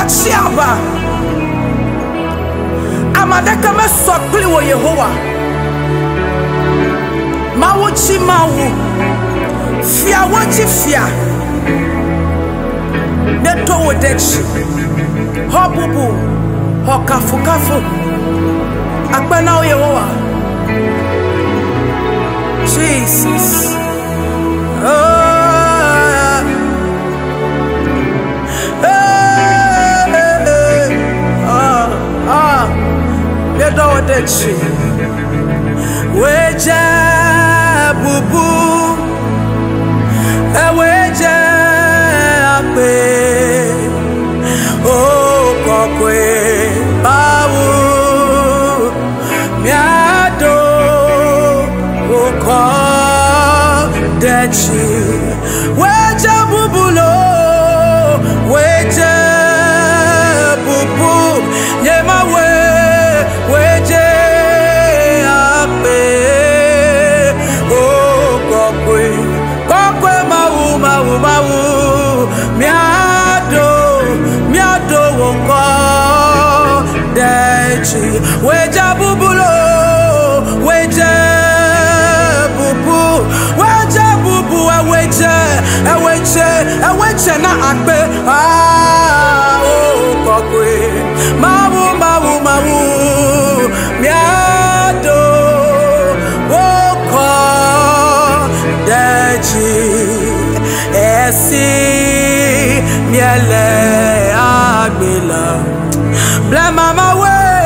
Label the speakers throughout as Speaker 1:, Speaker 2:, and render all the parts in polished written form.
Speaker 1: Wachiaba Amadeka me sokli wo Yehowa Mawo chi mawo Fia wachi fia Neto wodechi Hobubu Hokafu kafu Akbana wo Yehowa Jesus Weje bubu weje ape o kokwe bawu miado oko dechi weje bubulo weje bubu nyema weje Weja bubulo, weja bubu, weja bubu, weja na akbe oh kokwe, mawu miado woko deji esi miele agbela bla mama we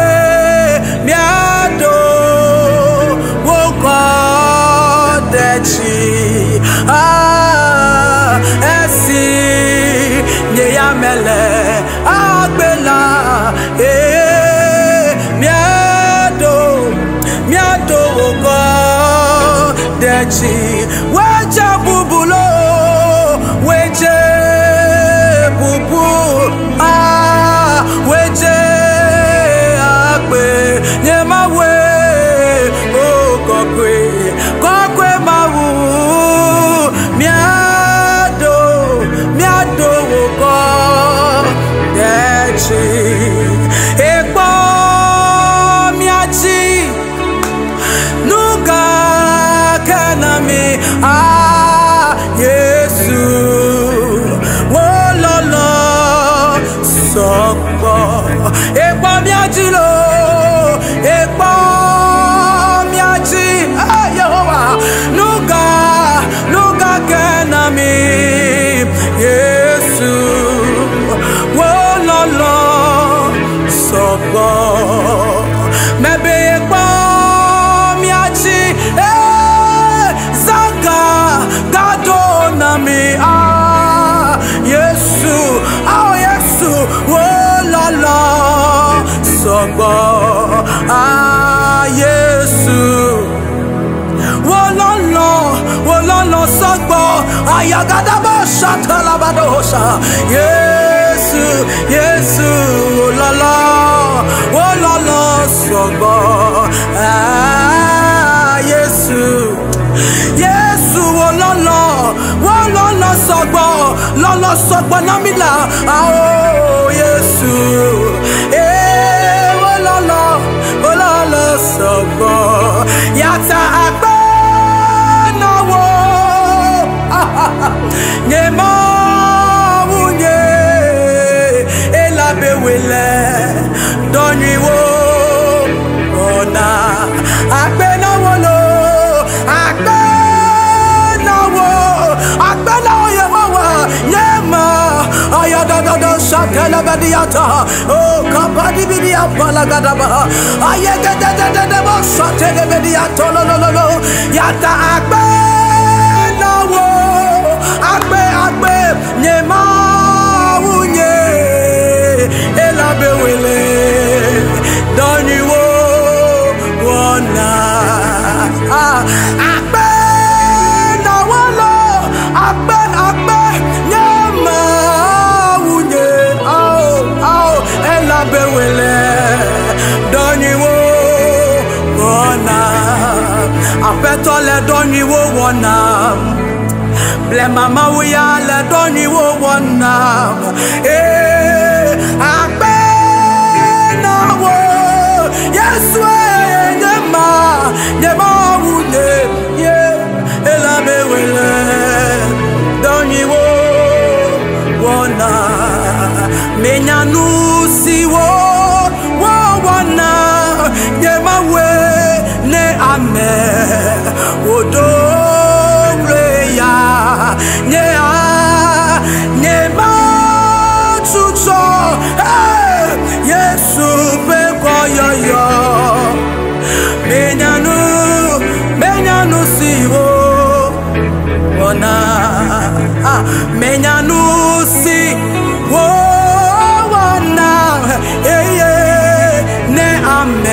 Speaker 1: esi nye ya mele agbela miado oko deji weje bubulo weje bubu weje agbe nye mawe o kokwe mawu miado woko dechi ekpo miachi nuga kanami Yesu wololo sokpo ekpo miachi lo ekpo miachi Yehovah nuga kanami Yesu wololo sokpo mebe ekpo miachi zaga gadonami Yesu Yesu wololo sokpo Yesu wololo sokpo ayagadabo shatalabadosha Yesu wololo sokpo Yesu wololo sokpo namila Yesu wololo sokpo yata akpo Nyema wunye elabewele doniwo ona akpe na Yehowa nyema ayadadada shatela badiata oh kapadi bidia palagadaba ayegededede bo shatele badiata lo yata akpe Agbe nyema wunye elabewele doniwo wona agbe na wolo agbe nyema wunye elabewele doniwo wona apetole doniwo wona Ble mama we ya le doni wo wona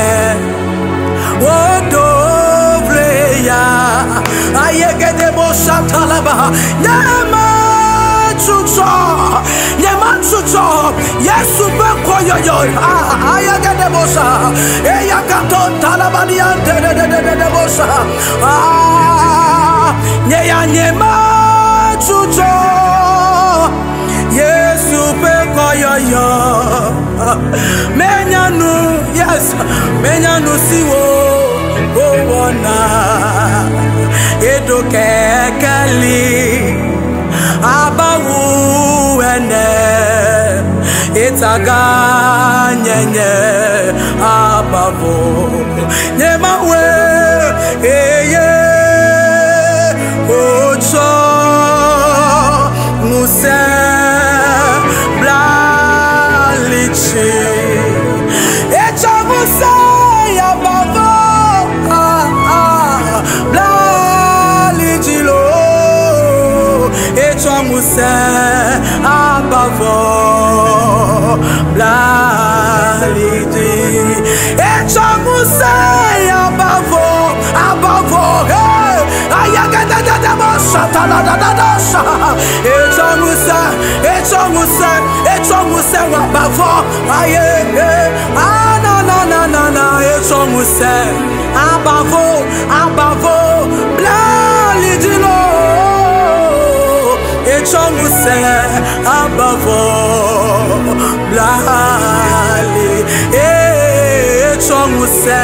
Speaker 1: Odovleya ayegede bosatalaba nyama chucho Yesu bekoyoyo ayegede bosa eyakato talabani ante de bosa nyema chucho Yesu bekoyoyo menyanu yes menyanu siwo owona edo kekeli abawu ene itaga nyenye abavo nyemawe eye ocho muse blalichi echa muse yabavo blalichilo echa muse abavo blalichi echa muse abavo hey ayagada da boshatala da echa muse abavo aye na echa muse abavo blalichilo echa muse abavo blali echa muse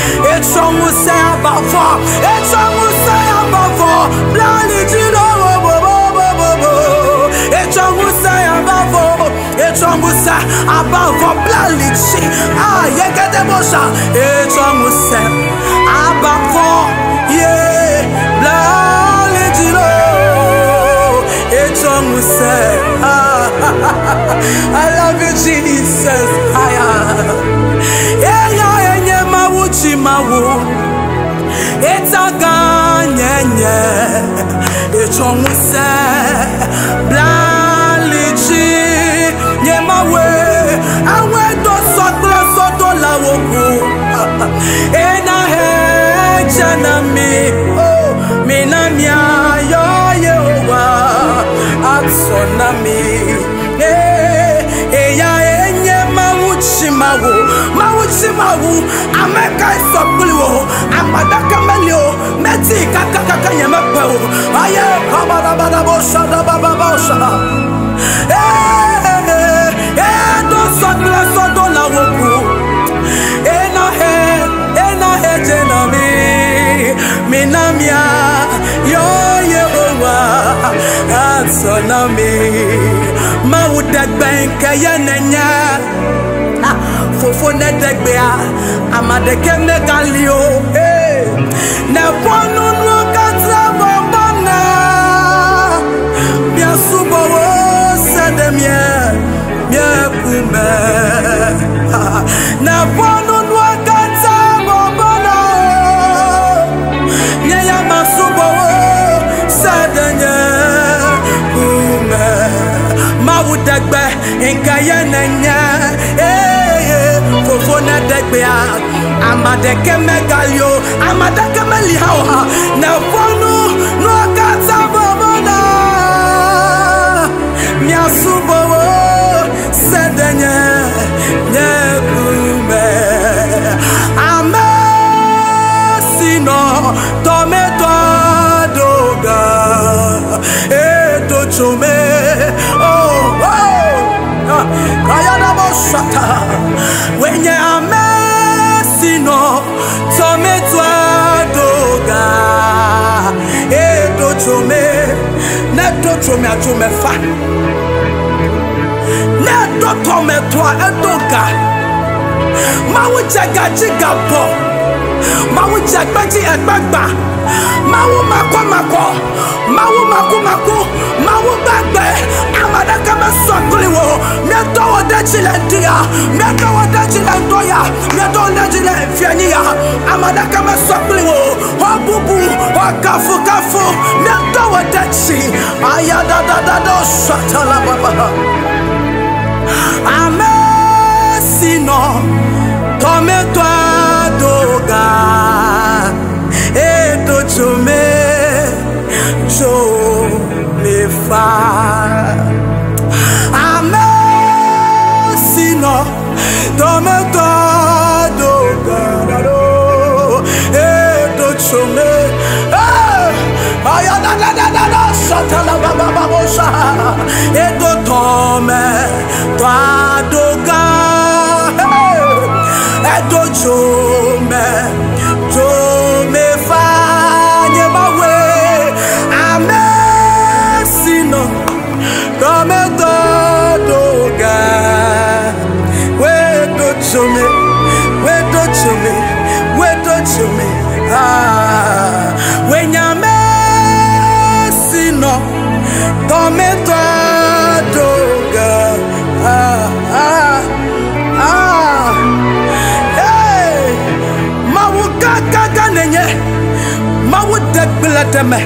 Speaker 1: abavo blali jilo echa muse abavo blali chi yegede bosha echa muse abavo ye blali jilo echa muse I love you Jesus mawu etaga nyenye echomuse blalichi nyemawe awe do soto lawoku ena hejana mi minamia yo yewa aksona mi eya enye mawuchimawu ameka isopuliwo amadaka melio meti kaka nyemepeo aye kabada bosha da bosha do soto lawoku ena he jenami minamia yo yewa atsonami mawudagbenke yenenya fofo nedegbea amadeke megalio ne ponu no katra bombana bien subo sedemie bien kume ne ponu no katra bombana nyaya masubo sedenye kume mawudagbe enkayenenya fofona degbea amadeke megalio amadeke melihawa na fonu no kata babona miasubo sedenye nyekume amesino tometo doga eto chome kayana boshata wenye amesino tometwa doga edo chome neto chome achome fa neto tometwa edoga mawu jagajiga bo mawu jagbaji egbagba mawu mako mawu mawu gbagbe amadaka mesokliwo mieto wodechile ndia mieto wodechile ndoya mieto wodechile fienia amadaka mesokliwo obubu okafu mieto wodechi ayadadadado shatala baba amesino tometwa tome fanye mawe amesino tome doga weto tome wenyame sino tome doga hey mawu gaga nenye mawu degbele deme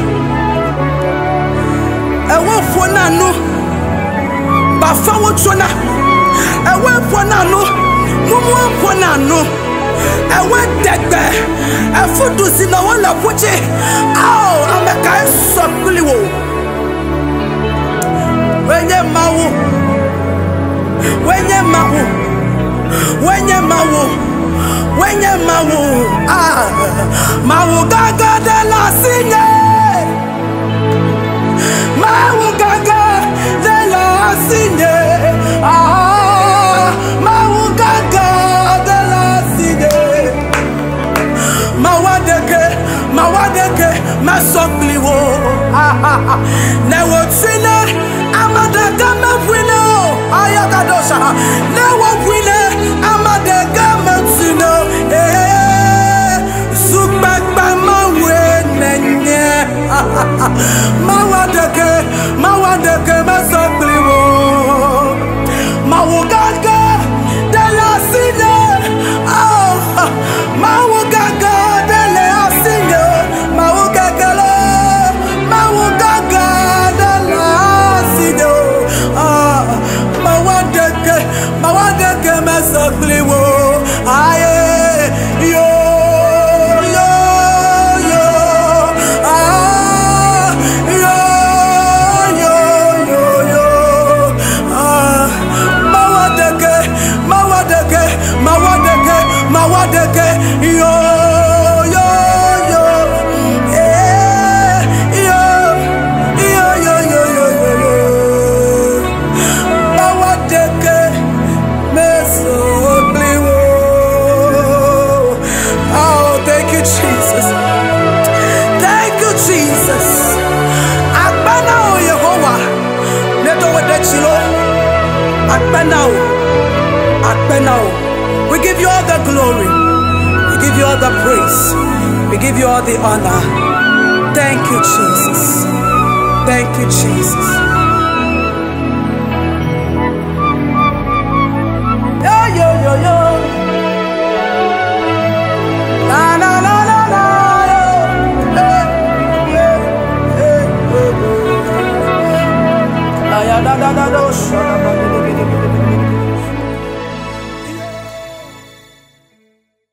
Speaker 1: ewo fona nu ba fa wo tsona ewo fona nu mumu fona nu ewo degbe efudu si na won la puche aw ameka sokuli wo wenye mawu mawu gaga de la signe mawu gaga de la signe mawu gaga de la signe mawadeke masokli wo ne wo twine amadaga mafwino ayagadosha ne wo kwine amadaga mafwino zubagba mawe nenye mawadeke masokli wo mawugaga de la sine mawugaga de la sine mawugaga de la sine mawadeke masokli wo aye yo we give you all the glory, we give you all the praise, we give you all the honor. Thank you, Jesus. Thank you, Jesus. Yo. La la la la la yo. Da da da da.